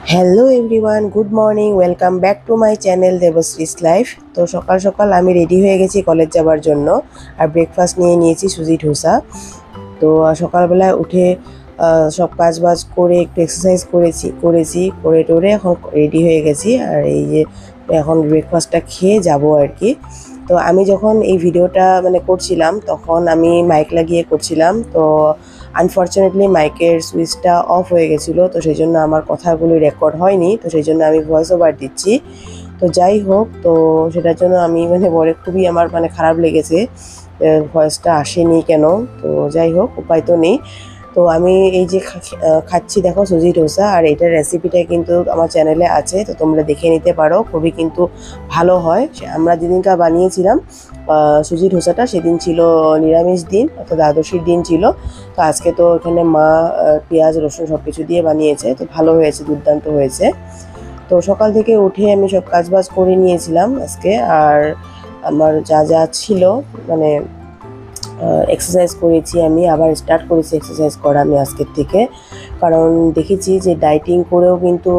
Hello everyone, good morning. Welcome back to my channel Debashree's life. তো সকাল সকাল আমি রেডি হয়ে গেছি কলেজ যাবার জন্য। আর ব্রেকফাস্ট নিয়ে নিয়েছি সুজি ধোসা। তো সকালবেলায় উঠে সব কাজ বাজ করে একটু এক্সারসাইজ করেছি করে টোরে এখন রেডি হয়ে গেছি। আর এই যে এখন ব্রেকফাস্টটা খেয়ে যাব আর কি। তো আমি যখন এই ভিডিওটা করছিলাম তখন আমি মাইক লাগিয়ে করছিলাম। তো আনফর্চুনেটলি মাইকের সুইচটা অফ হয়ে গেছিলো, তো সেই জন্য আমার কথাগুলো রেকর্ড হয়নি। তো সেই জন্য আমি ভয়েস ওভার দিচ্ছি। তো যাই হোক, তো সেটার জন্য আমি পরে খুবই আমার খারাপ লেগেছে, ভয়েসটা আসেনি কেন। তো যাই হোক, উপায় তো নেই। তো আমি এই যে খাচ্ছি, দেখো, সুজি ডোসা। আর এটার রেসিপিটা কিন্তু আমার চ্যানেলে আছে, তো তোমরা দেখে নিতে পারো। খুবই কিন্তু ভালো হয়। আমরা যেদিনকার বানিয়েছিলাম সুজি ডোসাটা, সেদিন ছিল নিরামিষ দিন, অর্থাৎ দ্বাদশীর দিন ছিল। তো আজকে তো এখানে মা পেঁয়াজ রসুন সব কিছু দিয়ে বানিয়েছে, তো ভালো হয়েছে, দুর্দান্ত হয়েছে। তো সকাল থেকে উঠে আমি সব কাজবাজ করে নিয়েছিলাম আজকে। আর আমার যা যা ছিল, মানে এক্সারসাইজ করেছি, আমি আবার স্টার্ট করেছি এক্সারসাইজ করা আমি আজকের থেকে। কারণ দেখেছি যে ডাইটিং করেও কিন্তু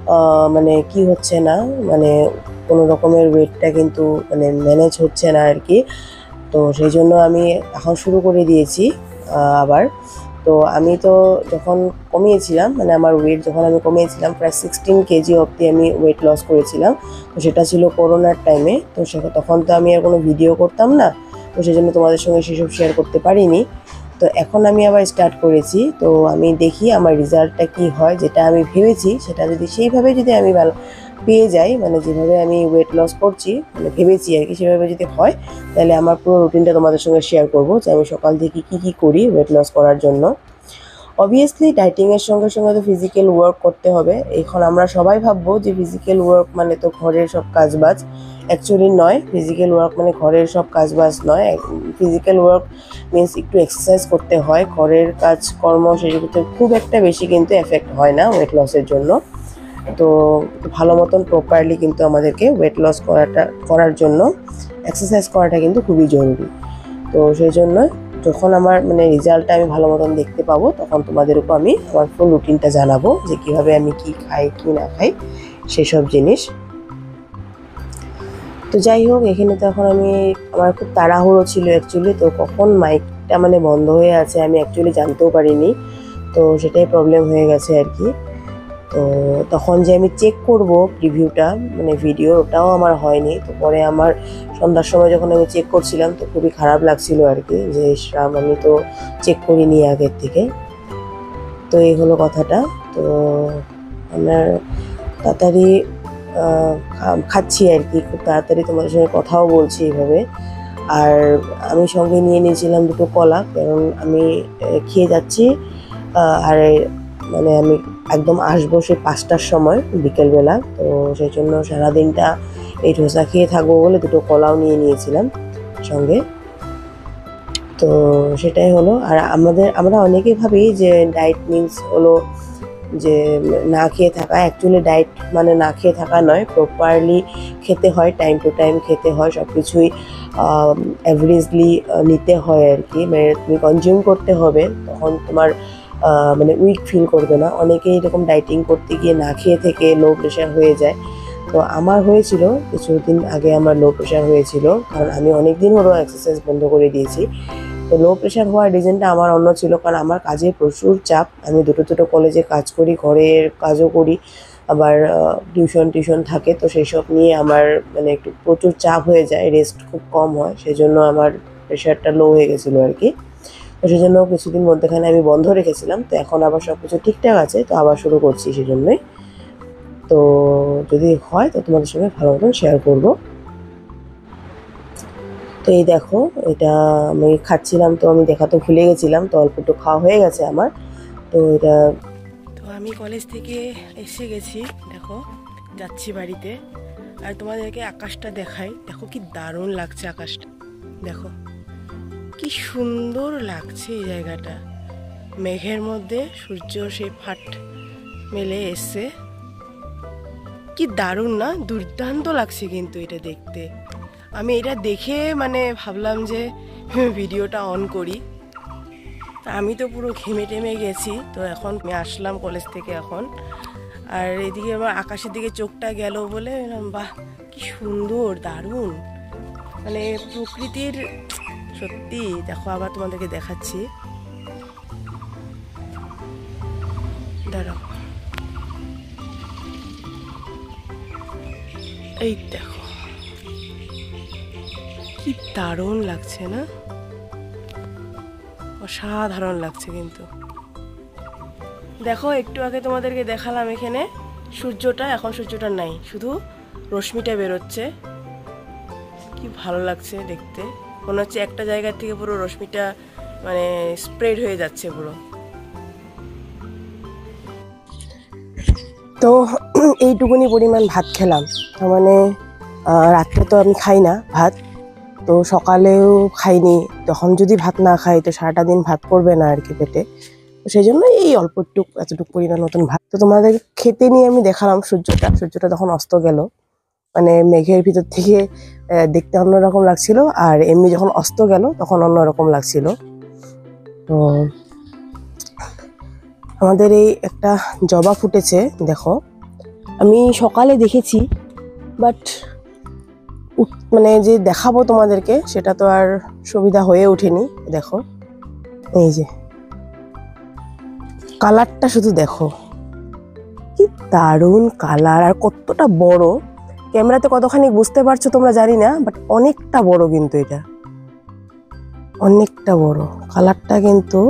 কি হচ্ছে না, কোনো রকমের ওয়েটটা কিন্তু ম্যানেজ হচ্ছে না আর কি। তো সেই জন্য আমি এখন শুরু করে দিয়েছি আবার। তো আমি তো যখন কমিয়েছিলাম, আমার ওয়েট যখন আমি কমিয়েছিলাম প্রায় 16 কেজি অবধি আমি ওয়েট লস করেছিলাম। তো সেটা ছিল করোনার টাইমে। তো তখন তো আমি আর কোনো ভিডিও করতাম না, তো সেই জন্য তোমাদের সঙ্গে সেসব শেয়ার করতে পারিনি। তো এখন আমি আবার স্টার্ট করেছি। তো আমি দেখি আমার রেজাল্টটা কি হয়। যেটা আমি ভেবেছি সেটা যদি সেইভাবে যদি আমি ভালো পেয়ে যাই, যেভাবে আমি ওয়েট লস করছি, ভেবেছি আর কি, সেভাবে যদি হয়, তাহলে আমার পুরো রুটিনটা তোমাদের সঙ্গে শেয়ার করবো যে আমি সকাল থেকে কী করি ওয়েট লস করার জন্য। অবভিয়াসলি ডাইটিংয়ের সঙ্গে সঙ্গে তো ফিজিক্যাল ওয়ার্ক করতে হবে। এখন আমরা সবাই ভাববো যে ফিজিক্যাল ওয়ার্ক তো ঘরের সব কাজবাজ। অ্যাকচুয়ালি নয়, ফিজিক্যাল ওয়ার্ক ঘরের সব কাজবাজ নয়। ফিজিক্যাল ওয়ার্ক মিনস একটু এক্সারসাইজ করতে হয়। ঘরের কাজকর্ম সেগুলোতে খুব একটা বেশি কিন্তু এফেক্ট হয় না ওয়েট লসের জন্য। তো ভালো মতন প্রপারলি কিন্তু আমাদেরকে ওয়েট লস করার জন্য এক্সারসাইজ করাটা কিন্তু খুবই জরুরি। তো সেই জন্য যখন আমার রেজাল্টটা আমি ভালো মতন দেখতে পাবো, তখন তোমাদেরকে আমি আমার ফুল রুটিনটা জানাবো যে কীভাবে আমি কি খাই কি না খাই সেসব জিনিস। তো যাই হোক, এখানে তো এখন আমার খুব তাড়াহুড়ো ছিল অ্যাকচুয়ালি। তো কখন মাইকটা বন্ধ হয়ে আছে আমি অ্যাকচুয়ালি জানতেও পারিনি। তো সেটাই প্রবলেম হয়ে গেছে আর কি। তো তখন যে আমি চেক করব প্রিভিউটা, ভিডিও, ওটাও আমার হয়নি। তো পরে আমার সন্ধ্যার সময় যখন আমি চেক করছিলাম, তো খুবই খারাপ লাগছিল আর কি, যে আমি তো চেক করিনি আগের থেকে। তো এই হলো কথাটা। তো আমার তাড়াতাড়ি খাচ্ছি আর কি, খুব তাড়াতাড়ি তোমাদের সঙ্গে কথাও বলছি এইভাবে। আর আমি সঙ্গে নিয়ে নিয়েছিলাম দুটো কলা, কারণ আমি খেয়ে যাচ্ছি। আর আমি একদম আসবো সেই 5টার সময় বিকেলবেলা। তো সেই জন্য সারাদিনটা এই ধোসা খেয়ে থাকবো বলে দুটো কলাও নিয়ে নিয়েছিলাম সঙ্গে। তো সেটাই হলো। আর আমরা অনেকেই ভাবি যে ডায়েট মিন্স হলো যে না খেয়ে থাকা। অ্যাকচুয়ালি ডায়েট না খেয়ে থাকা নয়, প্রপারলি খেতে হয়, টাইম টু টাইম খেতে হয়, সব কিছুই অ্যাভারেজলি নিতে হয় আর কি। তুমি কনজিউম করতে হবে, তখন তোমার উইক ফিল করবে না। অনেকেই এরকম ডায়েটিং করতে গিয়ে না খেয়ে থেকে লো প্রেশার হয়ে যায়। তো আমার হয়েছিল কিছুদিন আগে, আমার লো প্রেশার হয়েছিল, কারণ আমি অনেক দিন হলো এক্সারসাইজ বন্ধ করে দিয়েছি। তো লো প্রেশার হওয়ার রিজনটা আমার অন্য ছিল, কারণ আমার কাজে প্রচুর চাপ। আমি দুটো কলেজে কাজ করি, ঘরের কাজও করি, আবার টিউশন থাকে। তো সেই সব নিয়ে আমার একটু প্রচুর চাপ হয়ে যায়, রেস্ট খুব কম হয়, সেই জন্য আমার প্রেশারটা লো হয়ে গেছিলো আর কি। তো সেই জন্য কিছুদিন মধ্যেখানে আমি বন্ধ রেখেছিলাম। তো এখন আবার সব কিছু ঠিকঠাক আছে, তো আবার শুরু করছি সেই জন্যই। তো যদি হয় তো তোমাদের সঙ্গে ভালো মতন শেয়ার করবো। তো এই দেখো, এটা আমি খাচ্ছিলাম, তো আমি দেখাতে ভুলে গেছিলাম, তো অল্প একটু খাওয়া হয়ে গেছে আমার। তো এটা, তো আমি কলেজ থেকে এসে গেছি, দেখো যাচ্ছি বাড়িতে। আর তোমাদেরকে আকাশটা দেখাই, দেখো কি দারুণ লাগছে আকাশটা, দেখো কি সুন্দর লাগছে এই জায়গাটা। মেঘের মধ্যে সূর্য সেই ফাট মেলে এসছে, কি দারুণ না, দুর্দান্ত লাগছে কিন্তু এটা দেখতে। আমি এটা দেখে ভাবলাম যে ভিডিওটা অন করি। আমি তো পুরো ঘেমে টেমে গেছি। তো এখন আমি আসলাম কলেজ থেকে এখন। আর এদিকে আবার আকাশের দিকে চোখটা গেল বলে বাহ কি সুন্দর, দারুণ, মানে প্রকৃতির সত্যি। দেখো আবার তোমাদেরকে দেখাচ্ছি, দাঁড়াও, এই দেখো কি দারুণ লাগছে না, অসাধারণ লাগছে। কিন্তু দেখো একটু আগে তোমাদেরকে দেখালাম এখানে সূর্যটা, এখন সূর্যটা নাই, শুধু রশ্মিটা বেরোচ্ছে। কি ভালো লাগছে দেখতে, মনে হচ্ছে একটা জায়গা থেকে পুরো রশ্মিটা মানে স্প্রেড হয়ে যাচ্ছে পুরো। তো এইটুকুনি পরিমাণ ভাত খেলাম, তার মানে রাত্রে তো আমি খাই না ভাত, তো সকালেও খাইনি। তখন যদি ভাত না খাই তো সারাটা দিন ভাত পড়বে না আর কি পেটে, তো সেই জন্য এই অল্প এতটুকু পরিমাণ মতন ভাত। তো তোমাদের খেতে নিয়ে আমি দেখালাম সূর্যটা তখন অস্ত গেল, মানে মেঘের ভিতর থেকে দেখতে অন্যরকম লাগছিল, আর এমনি যখন অস্ত গেল তখন অন্যরকম লাগছিল। তো আমাদের এই একটা জবা ফুটেছে দেখো, আমি সকালে দেখেছি, বাট মানে যে দেখাবো তোমাদেরকে সেটা তো আর সুবিধা হয়ে ওঠেনি। দেখো এই যে কালারটা শুধু দেখো, কি দারুণ কালার, আর কতটা বড়। ক্যামেরাতে কতখানি বুঝতে পারছো তোমরা জানি না, বাট অনেকটা বড়, কিন্তু এটা অনেকটা বড়, কালারটা কিন্তু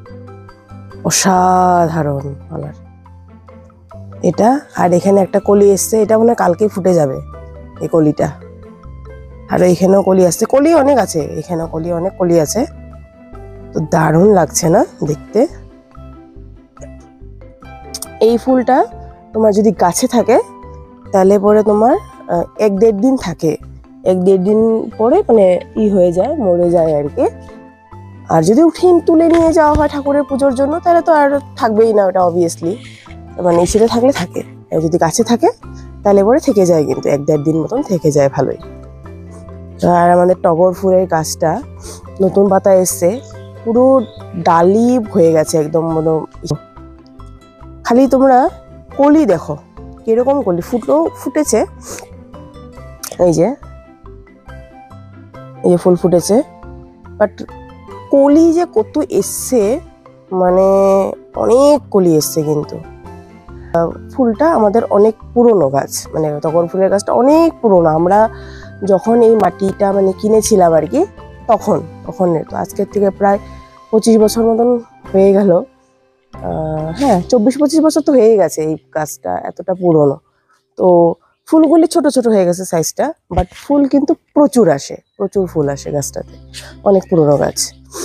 অসাধারণ কালার এটা। আর এখানে একটা কলি এসছে, এটা মনে হয় কালকেই ফুটে যাবে এই কলিটা। আর এখানেও কলি আসছে, কলি অনেক আছে, এখানেও অনেক কলি আছে। তো দারুণ লাগছে না দেখতে। এই ফুলটা তোমার যদি গাছে থাকে তাহলে পরে তোমার 1-1.5 দিন থাকে, 1-1.5 দিন পরে মানে হয়ে যায়, মরে যায় আর কি। আর যদি তুলে নিয়ে যাওয়া হয় ঠাকুরের পুজোর জন্য তাহলে তো আর থাকবেই না, ওটা অবভিয়াসলি মানে ইসিতে থাকলে থাকে। যদি গাছে থাকে তাহলে পরে থেকে যায়, কিন্তু 1-1.5 দিন মতন থেকে যায় ভালোই। আর আমাদের টগর ফুলের গাছটা নতুন পাতা এসছে, পুরো ডালি হয়ে গেছে একদম, খালি তোমরা কলি দেখো কিরকম কলি ফুটেছে। এই যে ফুল ফুটেছে, বাট কলি যে কত এসছে, মানে অনেক কলি এসছে। কিন্তু ফুলটা আমাদের অনেক পুরনো গাছ, মানে টগর ফুলের গাছটা অনেক পুরনো। আমরা যখন এই মাটিটা মানে কিনেছিলাম আর কি, তখন তো আজকের থেকে প্রায় 25 বছর মতন হয়ে গেল। হ্যাঁ 24-25 বছর তো হয়ে গেছে এই গাছটা, এতটা পুরনো। তো ফুলগুলি ছোট ছোট হয়ে গেছে সাইজটা, বাট ফুল কিন্তু প্রচুর আসে, প্রচুর ফুল আসে গাছটাতে, অনেক পুরনো গাছ।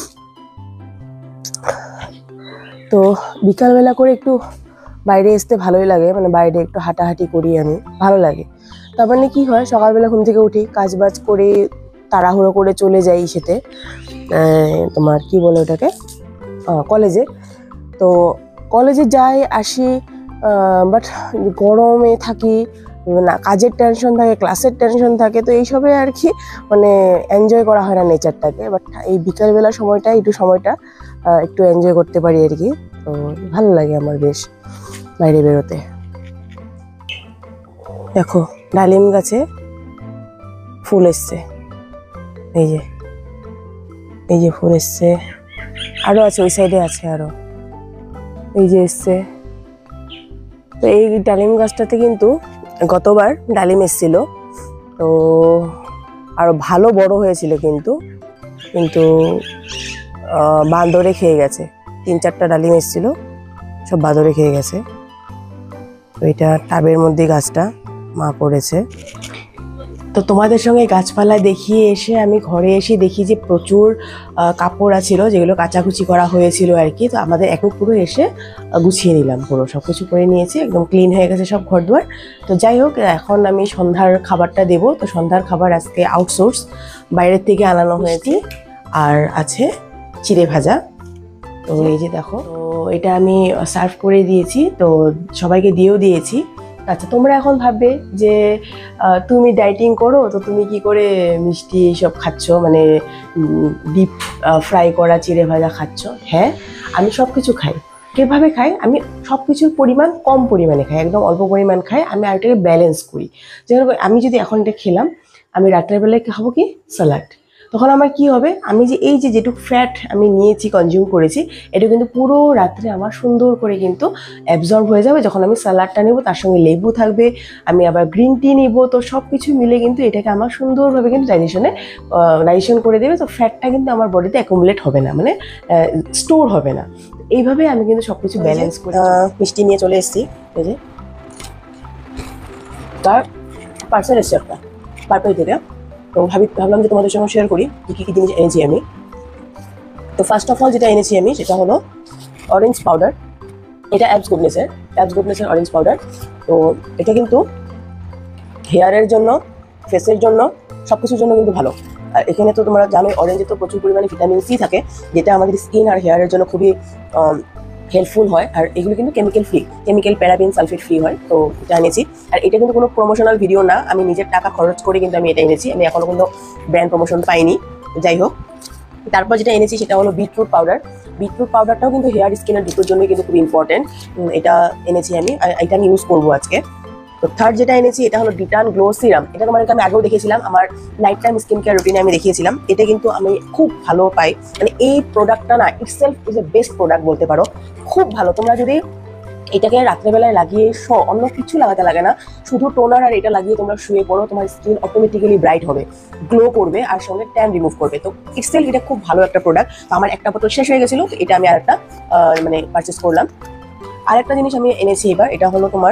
তো বিকালবেলা করে একটু বাইরে আসতে ভালোই লাগে, মানে বাইরে একটু হাঁটাহাঁটি করি আমি, ভালো লাগে। তার মানে কি হয়, সকালবেলা ঘুম থেকে উঠি, কাজ বাজ করে তাড়াহুড়ো করে চলে যাই সেতে, তোমার কি বলে ওটাকে, কলেজে। তো কলেজে যাই আসি, বাট গরমে থাকি না, কাজের টেনশন থাকে, ক্লাসের টেনশন থাকে, তো এইসবে আর কি মানে এনজয় করা হয় না নেচারটাকে। বাট এই বিকালবেলা সময়টা একটু এনজয় করতে পারি আর কি। তো ভালো লাগে আমার বেশ বাইরে বেরোতে। দেখো ডালিম গাছে ফুল এসছে, এই যে ফুল এসছে, আরো আছে ওই সাইডে আছে আরো, এই যে এসছে। তো এই ডালিম গাছটাতে কিন্তু গতবার ডালিম এসেছিল, তো আরো ভালো বড় হয়েছিল, কিন্তু বাঁদরে খেয়ে গেছে। 3-4টা ডালিম এসেছিল, সব বাঁদরে খেয়ে গেছে। তো এটা টাবের মধ্যে গাছটা মা করেছে। তো তোমাদের সঙ্গে গাছপালা দেখিয়ে এসে আমি ঘরে এসে দেখি যে প্রচুর কাপড় ছিল, যেগুলো কাচাকুচি করা হয়েছিল আর কি। তো আমাদের এখন পুরো এসে গুছিয়ে নিলাম, পুরো সব কিছু করে নিয়েছি, একদম ক্লিন হয়ে গেছে সব ঘরদুয়ার। তো যাই হোক, এখন আমি সন্ধ্যার খাবারটা দেবো। তো সন্ধ্যার খাবার আজকে আউটসোর্স, বাইরের থেকে আনানো হয়েছে, আর আছে চিড়ে ভাজা। তো এই যে দেখো, তো এটা আমি সার্ভ করে দিয়েছি, তো সবাইকে দিয়েও দিয়েছি। আচ্ছা, তোমরা এখন ভাববে যে তুমি ডায়েটিং করো, তো তুমি কি করে মিষ্টি সব খাচ্ছ, মানে ডিপ ফ্রাই করা চিড়ে ভাজা খাচ্ছ? হ্যাঁ, আমি সব কিছু খাই, কিভাবে খাই, আমি সব কিছুর পরিমাণ কম পরিমাণে খাই, একদম অল্প পরিমাণ খাই। আমি আর এটাকে ব্যালেন্স করি। যেরকম আমি যদি এখন এটা খেলাম, আমি রাত্রের বেলায় খাবো কি স্যালাড, তখন আমার কি হবে, আমি যে এই যে যেটুকু ফ্যাট আমি নিয়েছি, কনজিউম করেছি, এটা কিন্তু পুরো রাত্রে আমার সুন্দর করে কিন্তু অ্যাবজর্ব হয়ে যাবে। যখন আমি স্যালাডটা নেবো, তার সঙ্গে লেবু থাকবে, আমি আবার গ্রিন টি নিব, তো সব কিছু মিলে কিন্তু এটাকে আমার সুন্দরভাবে কিন্তু ডাইজেশন করে দেবে। তো ফ্যাটটা কিন্তু আমার বডিতে অ্যাকুমুলেট হবে না, মানে স্টোর হবে না। এইভাবে আমি কিন্তু সব কিছু ব্যালেন্স করে মিষ্টি নিয়ে চলে এসেছি। এই যে তার পার্সেল এসছে একটা পার্পেল থেকে, তো ভাবলাম যে তোমাদের সঙ্গে শেয়ার করি কী কী জিনিস এনেছি আমি। তো ফার্স্ট অফ অল যেটা এনেছি আমি সেটা হলো অরেঞ্জ পাউডার। এটা অ্যাবস গুডনেসের অরেঞ্জ পাউডার। তো এটা কিন্তু হেয়ারের জন্য, ফেসের জন্য, সব কিছুর জন্য কিন্তু ভালো। আর এখানে তো তোমরা জানোই অরেঞ্জে তো প্রচুর পরিমাণে ভিটামিন সি থাকে, যেটা আমাদের স্কিন আর হেয়ারের জন্য খুবই হেল্পফুল হয়। আর এগুলো কিন্তু কেমিক্যাল প্যারাবিন সালফেট ফ্রি হয়। তো এটা এনেছি। আর এটা কিন্তু কোনো প্রমোশনাল ভিডিও না, আমি নিজের টাকা খরচ করে কিন্তু আমি এটা এনেছি। আমি এখনো কোনো ব্র্যান্ড প্রমোশন পাইনি, যাই হোক। তারপর যেটা এনেছি সেটা হলো বিটরুট পাউডারটাও কিন্তু হেয়ার স্কিনের দুটোর জন্যই কিন্তু খুব ইম্পর্টেন্ট। এটা এনেছি আমি, আর এটা আমি ইউজ করবো আজকে। তো থার্ড যেটা এনেছি এটা হলো ডিটান গ্লো সিরাম। এটা তোমাদেরকে আমি আগেও দেখিয়েছিলাম, আমার নাইট টাইম স্কিন কেয়ার রুটিনে আমি দেখিয়েছিলাম। এটা কিন্তু আমি খুব ভালো পাই, মানে এই প্রোডাক্টটা না itself is a best product বলতে পারো, খুব ভালো। তোমরা যদি এটাকে রাত্রেবেলায় লাগিয়ে অন্য কিছু লাগাতে লাগে না, শুধু টোনার আর এটা লাগিয়ে তোমরা শুয়ে পড়ো, তোমার স্কিন অটোমেটিক্যালি ব্রাইট হবে, গ্লো করবে, আর সঙ্গে ট্যান রিমুভ করবে। তো ইটসেলফ এটা খুব ভালো একটা প্রোডাক্ট। তো আমার একটা বোতল শেষ হয়ে গেছিলো, তো এটা আমি আরেকটা মানে পারচেস করলাম। আরেকটা জিনিস আমি এনেছি এবার, এটা হলো তোমার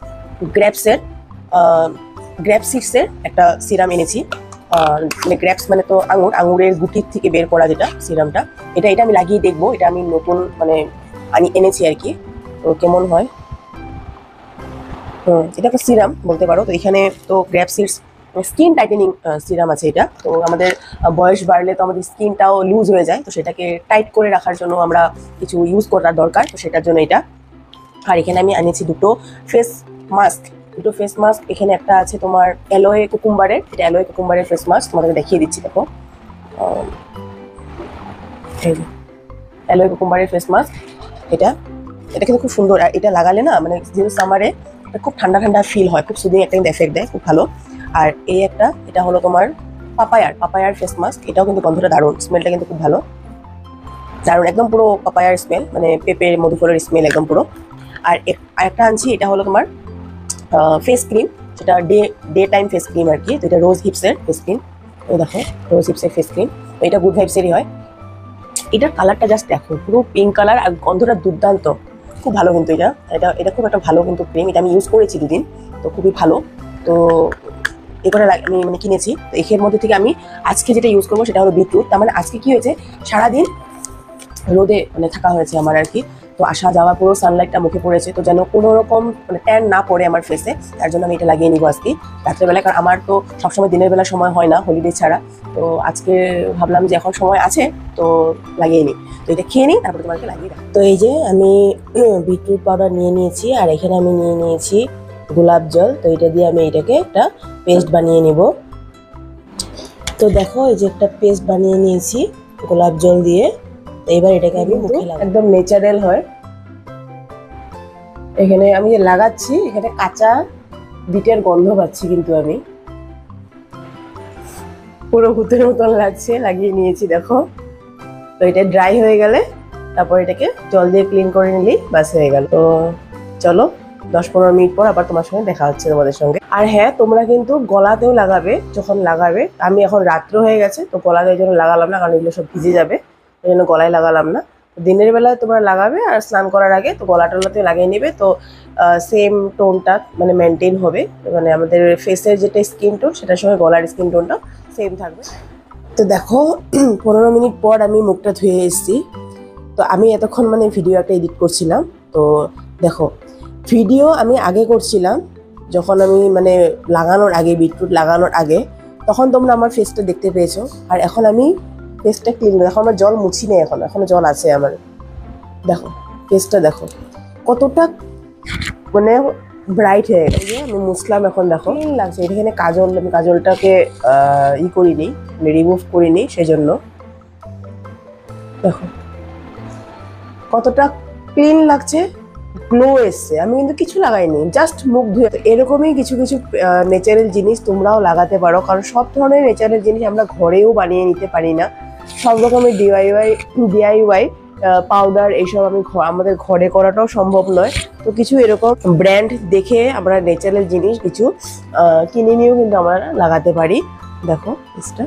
গ্রেপ সিডসের একটা সিরাম এনেছি। মানে গ্রেপস মানে তো আঙুরের গুটির থেকে বের করা যেটা সিরামটা, এটা আমি লাগিয়ে দেখবো। এটা আমি নতুন মানে এনেছি আর কি, তো কেমন হয়। এটা একটা সিরাম বলতে পারো। তো এখানে তো grape seeds skin tightening serum আছে এটা। তো আমাদের বয়স বাড়লে তো আমাদের স্কিনটাও লুজ হয়ে যায়, তো সেটাকে টাইট করে রাখার জন্য আমরা কিছু ইউজ করার দরকার, তো সেটার জন্য এটা। আর এখানে আমি আনিয়েছি দুটো ফেস মাস্ক। এখানে একটা আছে তোমার অ্যালোয়ে কুকুম্বারের, এটা অ্যালোয়ে কুকুম্বারের ফেস মাস্ক, তোমাদেরকে দেখিয়ে দিচ্ছি। দেখো অ্যালোয়ে কুকুম্বারের ফেস মাস্ক, এটা কিন্তু খুব সুন্দর। আর এটা লাগালে না, মানে যেহেতু সামারে খুব ঠান্ডা ফিল হয়, খুব সুদিং একটা কিন্তু এফেক্ট দেয়, খুব ভালো। আর এই একটা, এটা হলো তোমার পাপায়ার ফেস মাস্ক। এটাও কিন্তু গন্ধটা দারুণ, স্মেলটা কিন্তু খুব ভালো, দারুণ, একদম পুরো পাপায়ার স্মেল, মানে পেঁপের মধুফলের স্মেল একদম পুরো। আর একটা আনছি, এটা হলো তোমার ফেস ক্রিম, যেটা ডে টাইম ফেস ক্রিম আর কি। তো এটা রোজ হিপসের ফেস ক্রিম, এই দেখো রোজ হিপসের ফেস ক্রিম। তো এটা গুড ভাইবসেরই হয়। এটার কালারটা জাস্ট দেখো, পুরো পিঙ্ক কালার, আর গন্ধটা দুর্দান্ত, খুব ভালো কিন্তু এটা খুব একটা ভালো কিন্তু ক্রিম। এটা আমি ইউজ করেছি 2 দিন, তো খুবই ভালো। তো এবারে আমি মানে কিনেছি। তো এর মধ্যে থেকে আমি আজকে যেটা ইউজ করবো সেটা হলো বিটরুট। তার মানে আজকে কি হয়েছে, সারাদিন রোদে মানে থাকা হয়েছে আমার আর কি। তো আসা যাওয়া পুরো সানলাইটটা মুখে পড়েছে, তো যেন কোনো রকম মানে ট্যান না পড়ে আমার ফেসে, তার জন্য আমি এটা লাগিয়ে নিবো আজকে রাত্রেবেলায়। কারণ আমার তো সবসময় দিনের বেলা সময় হয় না হলিডে ছাড়া, তো আজকে ভাবলাম যে এখন সময় আছে তো লাগিয়ে নিই। তো এটা খেয়ে নিই, তারপরে তোমাকে লাগিয়ে রাখি। তো এই যে আমি বিটরুট পাউডার নিয়ে নিয়েছি, আর এখানে আমি নিয়ে নিয়েছি গোলাপ জল। তো এটা দিয়ে আমি এটাকে একটা পেস্ট বানিয়ে নিব। তো দেখো এই যে একটা পেস্ট বানিয়ে নিয়েছি গোলাপ জল দিয়ে। এবার এটাকে আমি মুখে লাগাবো, একদম ন্যাচারাল হয়। এখানে আমি যে লাগাচ্ছি, এখানে কাঁচা বিটের গন্ধ পাচ্ছি, কিন্তু আমি পুরো ভূতের মতন লাগছে, লাগিয়ে নিয়েছি দেখো। তো এটা ড্রাই হয়ে গেলে তারপর এটাকে জল দিয়ে ক্লিন করে নিলেই বাস হয়ে গেল। তো চলো 10-15 মিনিট পর আবার তোমার সঙ্গে দেখা হচ্ছে তোমাদের সঙ্গে। আর হ্যাঁ, তোমরা কিন্তু গলাতেও লাগাবে, যখন লাগাবে। আমি এখন রাত্র হয়ে গেছে, তো গলাতে এই জন্য লাগালাম না, কারণ এগুলো সব ভিজে যাবে, ওই জন্য গলায় লাগালাম না। দিনের বেলায় তোমরা লাগাবে, আর স্নান করার আগে তো গলা টলাতে লাগিয়ে নেবে। তো সেম টোনটা মানে মেনটেন হবে, মানে আমাদের ফেসের যেটা স্কিন টোন সেটার সঙ্গে গলার স্কিন টোনটা সেম থাকবে। তো দেখো 15 মিনিট পর আমি মুখটা ধুয়ে এসেছি। তো আমি এতক্ষণ মানে ভিডিও একটা এডিট করছিলাম। তো দেখো, ভিডিও আমি আগে করছিলাম যখন আমি মানে লাগানোর আগে, বিটরুট লাগানোর আগে, তখন তোমরা আমার ফেসটা দেখতে পেয়েছো। আর এখন আমি ফেসটা ক্লিন, দেখো আমার জল মুছি নেই, এখনো জল আছে আমার। দেখো ফেসটা দেখো কতটা মানে ব্রাইট হয়ে গেছে। আমি মুছলাম, এখন দেখো ক্লিন লাগছে। এখানে আমি কাজলটাকে করিনি, রিমুভ করিনি, সেজন্য দেখো কতটা ক্লিন লাগছে, গ্লো এসছে। আমি কিন্তু কিছু লাগাইনি, জাস্ট মুখ ধুয়ে। এরকমই কিছু কিছু ন্যাচারাল জিনিস তোমরাও লাগাতে পারো, কারণ সব ধরনের ন্যাচারাল জিনিস আমরা ঘরেও বানিয়ে নিতে পারি না। সব রকমের ডিআইওয়াই পাউডার এইসব আমাদের ঘরে করাটাও সম্ভব নয়। তো কিছু এরকম ব্র্যান্ড দেখে আমরা ন্যাচারাল জিনিস কিছু কিনে নিয়েও কিন্তু আমরা লাগাতে পারি। দেখো এটা।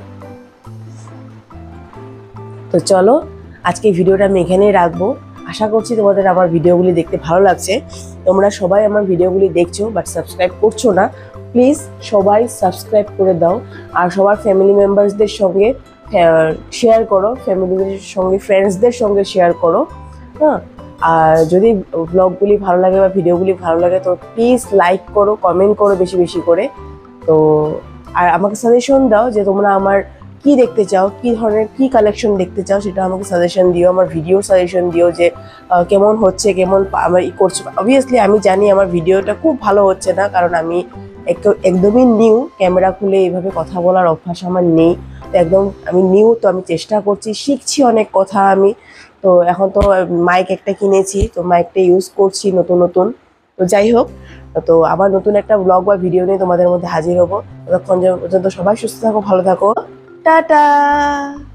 তো চলো আজকে ভিডিওটা আমি এখানেই রাখবো। আশা করছি তোমাদের আমার ভিডিওগুলি দেখতে ভালো লাগছে। তোমরা সবাই আমার ভিডিওগুলি দেখছো বাট সাবস্ক্রাইব করছো না, প্লিজ সবাই সাবস্ক্রাইব করে দাও। আর সবার ফ্যামিলি মেম্বার্সদের সঙ্গে শেয়ার করো, ফ্যামিলিদের সঙ্গে ফ্রেন্ডসদের সঙ্গে শেয়ার করো। হ্যাঁ, আর যদি ব্লগগুলি ভালো লাগে বা ভিডিওগুলি ভালো লাগে তো প্লিজ লাইক করো, কমেন্ট করো বেশি বেশি করে। তো আর আমাকে সাজেশন দাও যে তোমরা আমার কি দেখতে চাও, কি ধরনের কি কালেকশন দেখতে চাও, সেটা আমাকে সাজেশন দিও। আমার ভিডিও সাজেশন দিও যে কেমন হচ্ছে, কেমন আমার করছো। অবভিয়াসলি আমি জানি আমার ভিডিওটা খুব ভালো হচ্ছে না, কারণ আমি একদমই নিউ, ক্যামেরা খুলে এইভাবে কথা বলার অভ্যাস আমার নেই। তো একদম আমি নিউ, তো আমি চেষ্টা করছি, শিখছি অনেক কথা আমি। তো এখন তো মাইক একটা কিনেছি, তো মাইকটা ইউজ করছি নতুন নতুন। তো যাই হোক, তো আবার নতুন একটা ব্লগ বা ভিডিও নিয়ে তোমাদের মধ্যে হাজির হবো। ততক্ষণ পর্যন্ত সবাই সুস্থ থাকো, ভালো থাকো, টাটা।